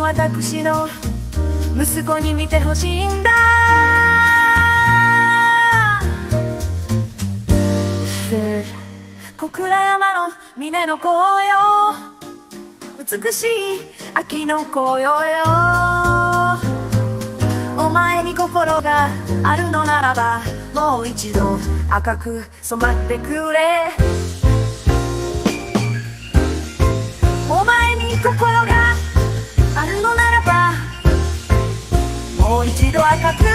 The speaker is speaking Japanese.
私の息子に見てほしいんだ。小倉山の峰の紅葉、美しい秋の紅葉よ。お前に心があるのならば、もう一度赤く染まってくれ。お前に心があるのならば、もう一度赤く